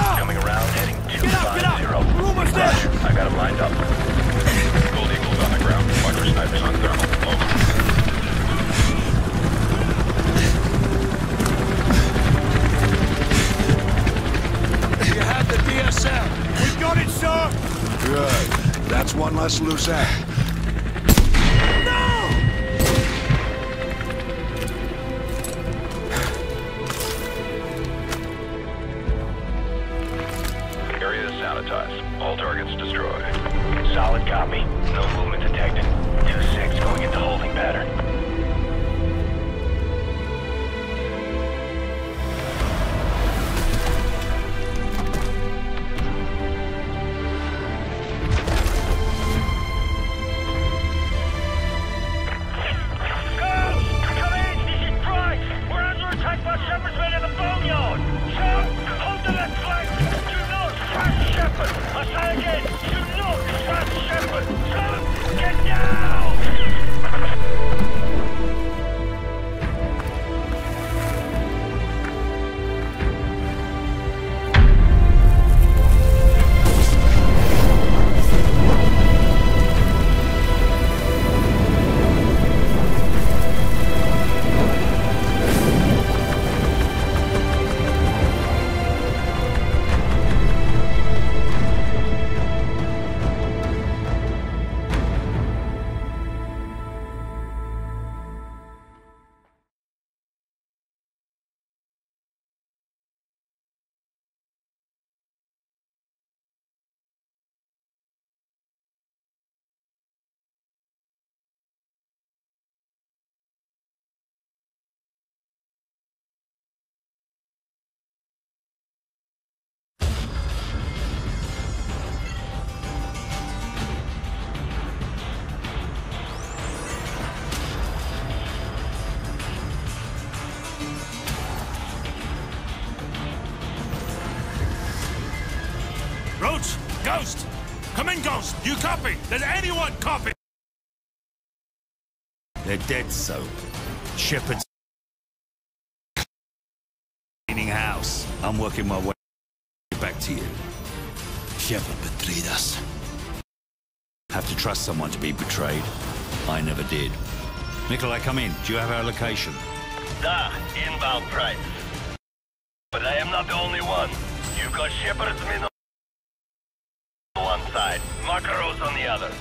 Coming around, heading 250. Get up! We're almost there! I got him lined up. Gold Eagle's on the ground. Micro snipers on thermal. Over. You have the DSL. We've got it, sir! Good. That's one less loose end. Area is sanitized. All targets destroyed. Solid copy. No movement detected. 2-6 going into holding pattern. Roach! Ghost! Come in, Ghost! You copy? Does anyone copy? They're dead, so. Shepard's cleaning house. I'm working my way back to you. Shepard betrayed us. Have to trust someone to be betrayed. I never did. Nikolai, come in. Do you have our location? Da, inbound price. But I am not the only one. You've got Shepard's men on one side, Makaros on the other.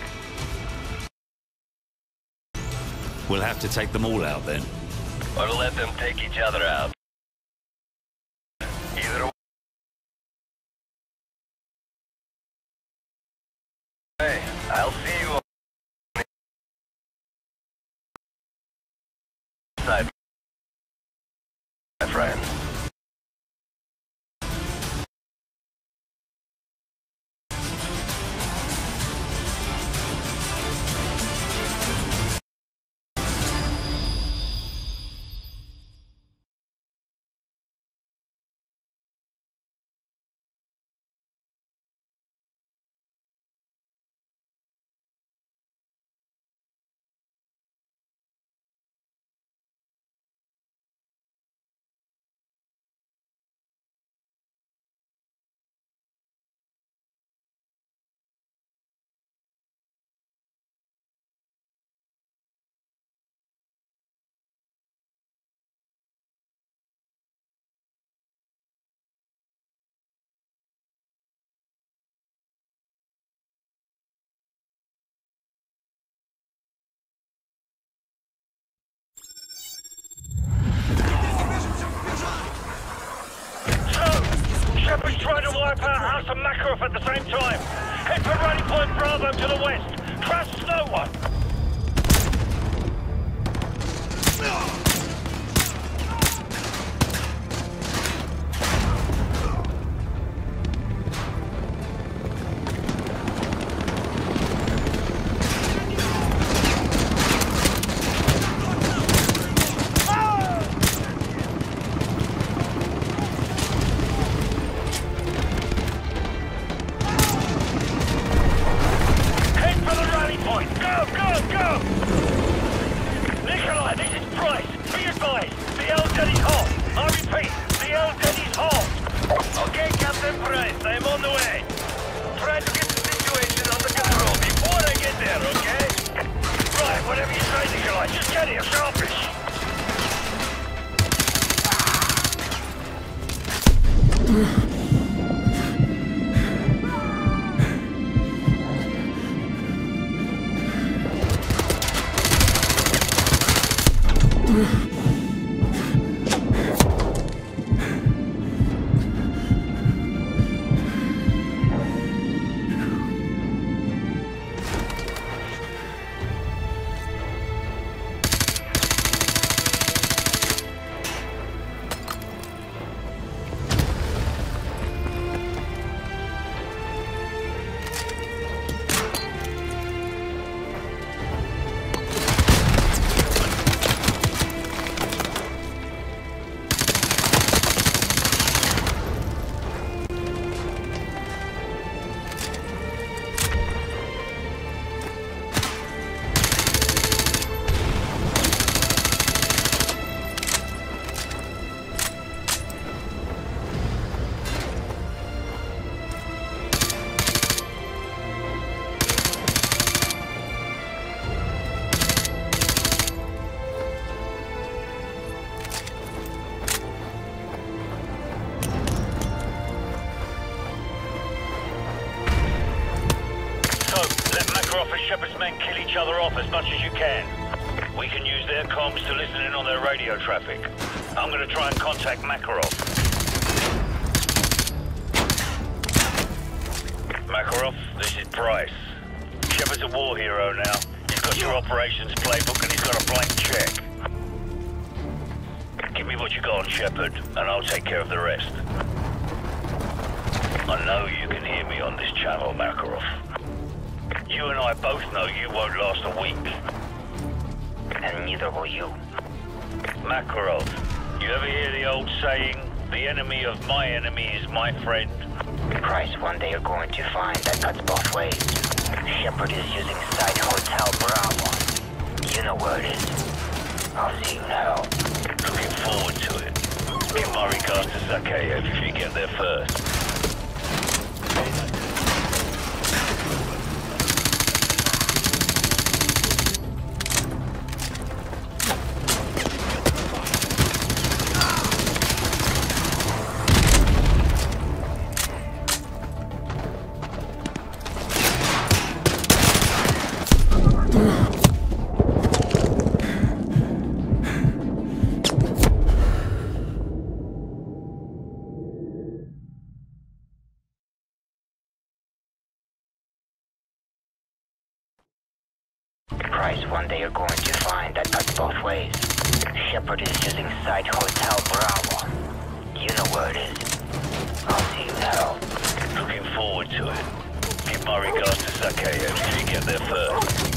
We'll have to take them all out then. Or let them take each other out. Either way, I'll see you on the side, my friend. Shepard's trying to wipe out House and Makarov at the same time. Head for Rally Point Bravo to the west. Trust no one. Head for the rally point. Go, go! I'm on the way. Try to get the situation under control before I get there, okay? Right, whatever you try to kill, just get here, sharpish. Shepard's men kill each other off as much as you can. We can use their comms to listen in on their radio traffic. I'm gonna try and contact Makarov. Makarov, this is Price. Shepard's a war hero now. He's got your operations playbook and he's got a blank check. Give me what you got on Shepard, and I'll take care of the rest. I know you can hear me on this channel, Makarov. You and I both know you won't last a week. And neither will you. Makarov, you ever hear the old saying, the enemy of my enemy is my friend? Price, one day you're going to find that cuts both ways. Shepard is using Site Hotel Bravo. You know where it is. I'll see you now. Looking forward to it. Give my regards to Zakhaev if you get there first. Price, one day you're going to find that cuts both ways. Shepard is using Site Hotel Bravo. You know where it is. I'll see you now. Looking forward to it. Give my regards to Zakhaev if you get there first.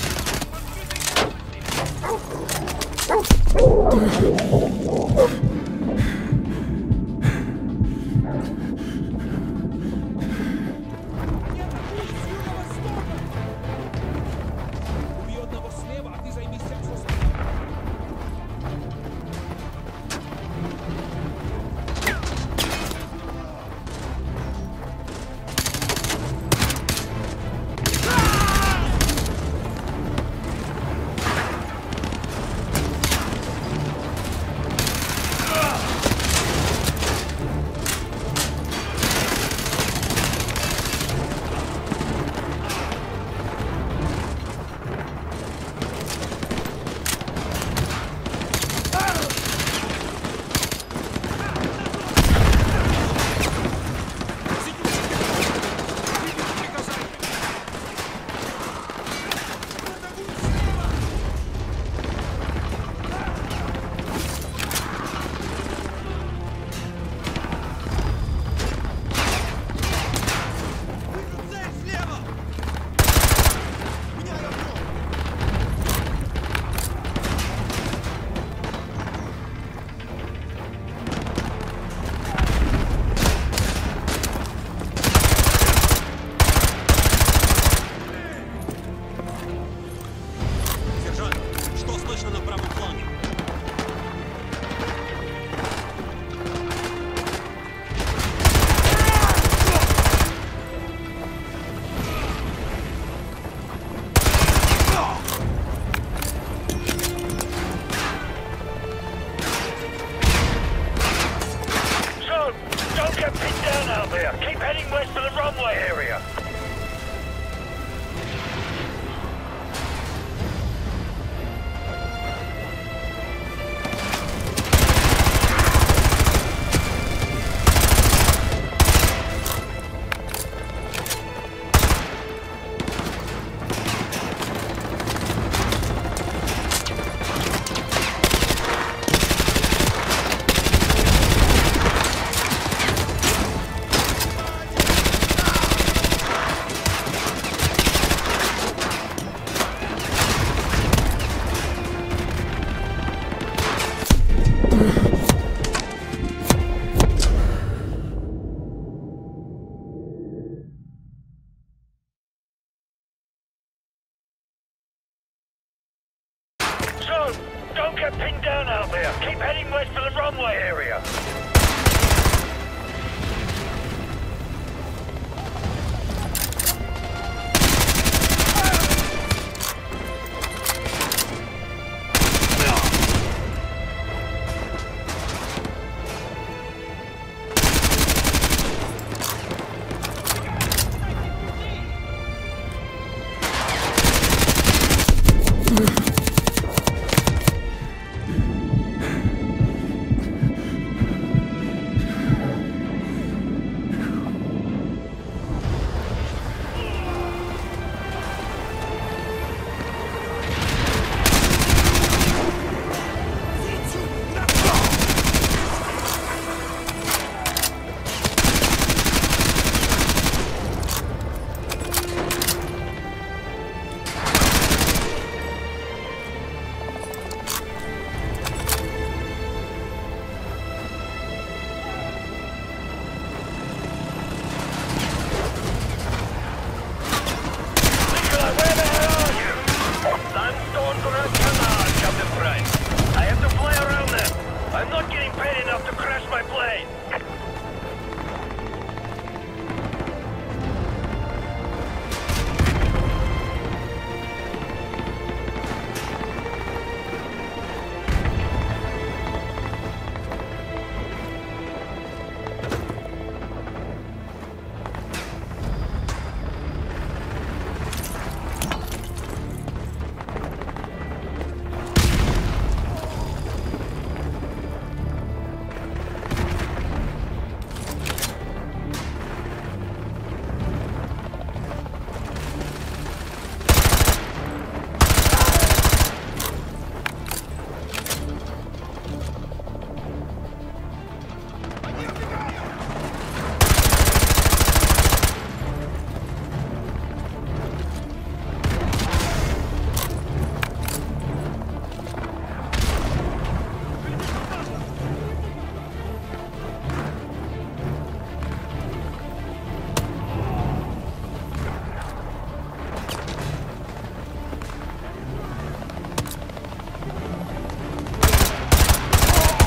I'm not getting paid enough to crash my plane!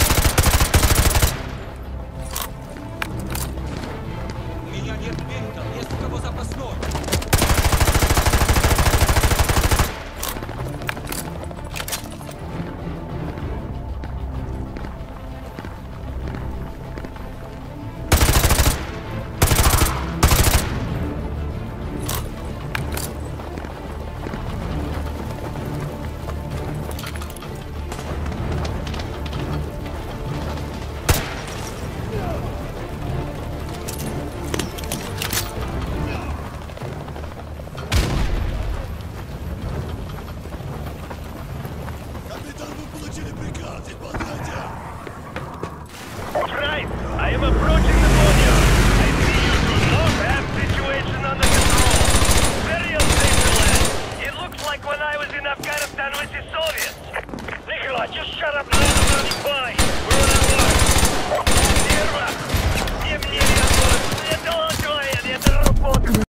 Меня нет, Винтер!